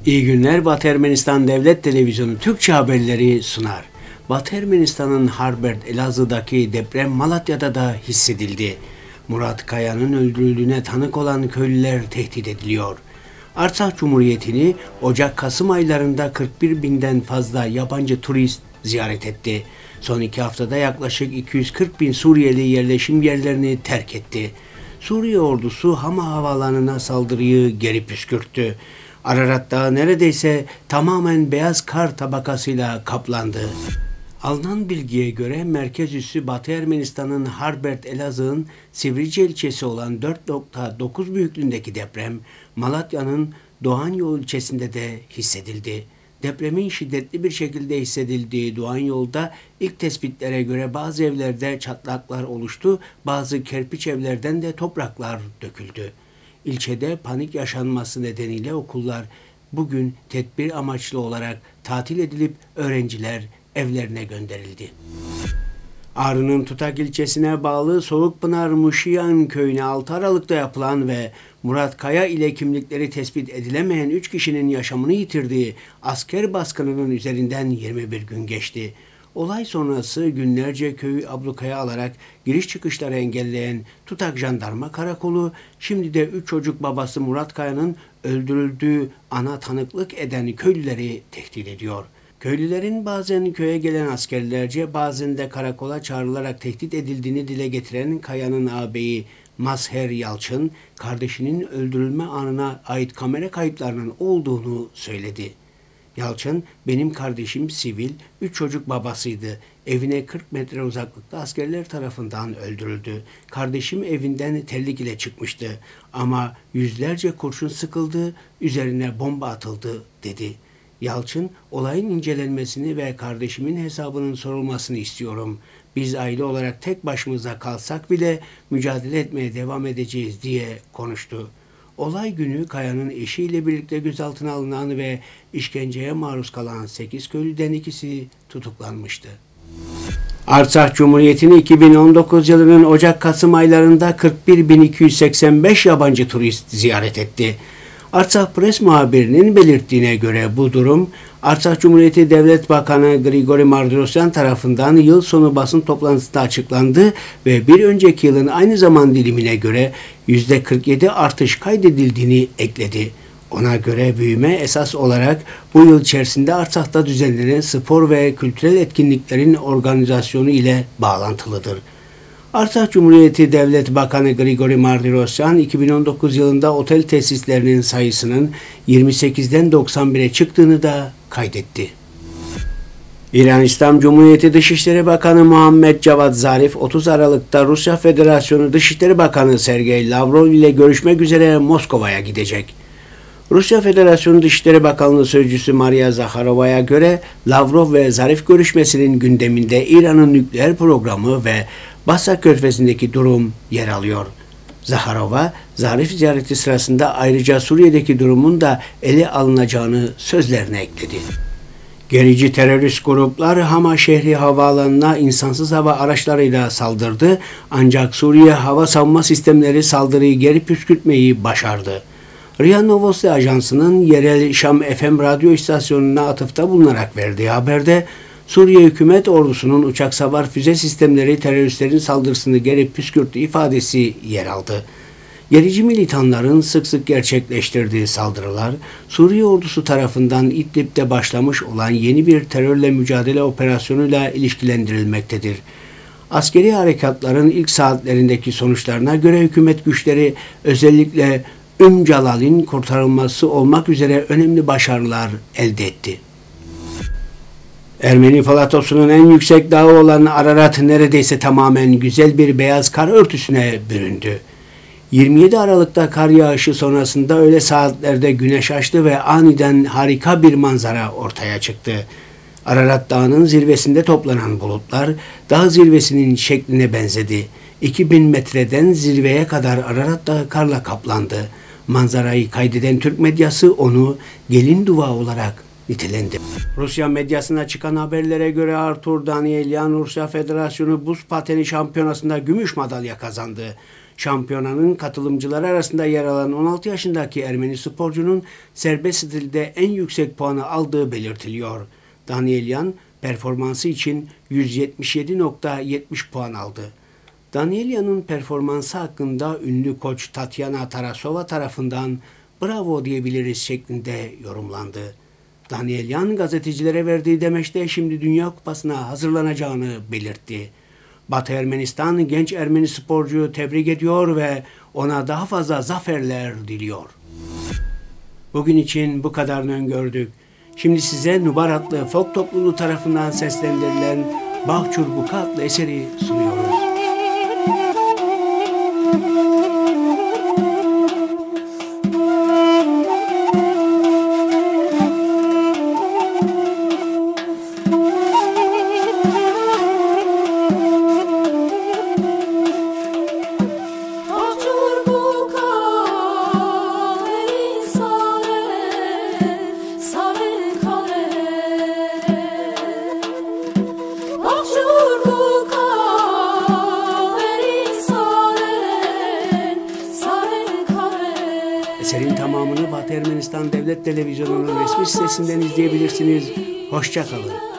İyi günler. Batı Ermenistan Devlet Televizyonu Türkçe haberleri sunar. Batı Ermenistan'ın Harbert Elazığ'daki deprem Malatya'da da hissedildi. Murat Kaya'nın öldürüldüğüne tanık olan köylüler tehdit ediliyor. Artsakh Cumhuriyeti'ni Ocak-Kasım aylarında 41 binden fazla yabancı turist ziyaret etti. Son 2 haftada yaklaşık 240 bin Suriyeli yerleşim yerlerini terk etti. Suriye ordusu Hama havaalanına saldırıyı geri püskürttü. Ararat Dağı neredeyse tamamen beyaz kar tabakasıyla kaplandı. Alınan bilgiye göre merkez üssü Batı Ermenistan'ın Harbert Elazığ'ın Sivrice ilçesi olan 4.9 büyüklüğündeki deprem Malatya'nın Doğanyol ilçesinde de hissedildi. Depremin şiddetli bir şekilde hissedildiği Doğanyol'da ilk tespitlere göre bazı evlerde çatlaklar oluştu, bazı kerpiç evlerden de topraklar döküldü. İlçede panik yaşanması nedeniyle okullar bugün tedbir amaçlı olarak tatil edilip öğrenciler evlerine gönderildi. Ağrı'nın Tutak ilçesine bağlı Soğukpınar Muşiyan köyüne 6 Aralık'ta yapılan ve Murat Kaya ile kimlikleri tespit edilemeyen 3 kişinin yaşamını yitirdiği asker baskınının üzerinden 21 gün geçti. Olay sonrası günlerce köyü ablukaya alarak giriş çıkışları engelleyen Tutak Jandarma Karakolu, şimdi de 3 çocuk babası Murat Kaya'nın öldürüldüğü ana tanıklık eden köylüleri tehdit ediyor. Köylülerin bazen köye gelen askerlerce bazen de karakola çağrılarak tehdit edildiğini dile getiren Kaya'nın ağabeyi Mazher Yalçın, kardeşinin öldürülme anına ait kamera kayıtlarının olduğunu söyledi. Yalçın, benim kardeşim sivil, 3 çocuk babasıydı. Evine 40 metre uzaklıkta askerler tarafından öldürüldü. Kardeşim evinden terlik ile çıkmıştı ama yüzlerce kurşun sıkıldı, üzerine bomba atıldı dedi. Yalçın, olayın incelenmesini ve kardeşimin hesabının sorulmasını istiyorum. Biz aile olarak tek başımıza kalsak bile mücadele etmeye devam edeceğiz diye konuştu. Olay günü Kaya'nın eşiyle birlikte gözaltına alınan ve işkenceye maruz kalan 8 köylüden ikisi tutuklanmıştı. Artsakh Cumhuriyeti'ni 2019 yılının Ocak-Kasım aylarında 41.285 yabancı turist ziyaret etti. Artsakh Press muhabirinin belirttiğine göre bu durum, Artsakh Cumhuriyeti Devlet Bakanı Grigori Mardirosyan tarafından yıl sonu basın toplantısında açıklandı ve bir önceki yılın aynı zaman dilimine göre %47 artış kaydedildiğini ekledi. Ona göre büyüme esas olarak bu yıl içerisinde Artsakh'ta düzenlenen spor ve kültürel etkinliklerin organizasyonu ile bağlantılıdır. Artsakh Cumhuriyeti Devlet Bakanı Grigori Mardirosyan 2019 yılında otel tesislerinin sayısının 28'den 91'e çıktığını da kaydetti. İran İslam Cumhuriyeti Dışişleri Bakanı Muhammed Javad Zarif 30 Aralık'ta Rusya Federasyonu Dışişleri Bakanı Sergey Lavrov ile görüşmek üzere Moskova'ya gidecek. Rusya Federasyonu Dışişleri Bakanlığı Sözcüsü Maria Zakharova'ya göre Lavrov ve Zarif görüşmesinin gündeminde İran'ın nükleer programı ve Basra Körfezi'ndeki durum yer alıyor. Zakharova, Zarif ziyareti sırasında ayrıca Suriye'deki durumun da ele alınacağını sözlerine ekledi. Gerici terörist gruplar Hama şehri havaalanına insansız hava araçlarıyla saldırdı, ancak Suriye hava savunma sistemleri saldırıyı geri püskürtmeyi başardı. RIA Novosti Ajansı'nın yerel Şam FM radyo istasyonuna atıfta bulunarak verdiği haberde, Suriye hükümet ordusunun uçak savar füze sistemleri teröristlerin saldırısını geri püskürttü ifadesi yer aldı. Gerici militanların sık sık gerçekleştirdiği saldırılar, Suriye ordusu tarafından İdlib'de başlamış olan yeni bir terörle mücadele operasyonuyla ilişkilendirilmektedir. Askeri harekatların ilk saatlerindeki sonuçlarına göre hükümet güçleri özellikle Calal'in kurtarılması olmak üzere önemli başarılar elde etti. Ermeni Falatosu'nun en yüksek dağı olan Ararat neredeyse tamamen güzel bir beyaz kar örtüsüne büründü. 27 Aralık'ta kar yağışı sonrasında öğle saatlerde güneş açtı ve aniden harika bir manzara ortaya çıktı. Ararat Dağı'nın zirvesinde toplanan bulutlar dağ zirvesinin şekline benzedi. 2000 metreden zirveye kadar Ararat Dağı karla kaplandı. Manzarayı kaydeden Türk medyası onu gelin duva olarak nitelendirdi. Rusya medyasına çıkan haberlere göre Artur Danielyan Rusya Federasyonu Buz Pateni Şampiyonası'nda gümüş madalya kazandı. Şampiyonanın katılımcıları arasında yer alan 16 yaşındaki Ermeni sporcunun serbest stilde en yüksek puanı aldığı belirtiliyor. Danielyan performansı için 177.70 puan aldı. Danielyan'ın performansı hakkında ünlü koç Tatyana Tarasova tarafından "bravo diyebiliriz" şeklinde yorumlandı. Danielyan gazetecilere verdiği demeçte şimdi Dünya Kupası'na hazırlanacağını belirtti. Batı Ermenistan genç Ermeni sporcuyu tebrik ediyor ve ona daha fazla zaferler diliyor. Bugün için bu kadarını öngördük. Şimdi size Nubar adlı folk topluluğu tarafından seslendirilen Bağ Çurbuka adlı eseri sunuyoruz. Eserin tamamını Batı Ermenistan Devlet Televizyonu'nun resmi sitesinden izleyebilirsiniz. Hoşça kalın.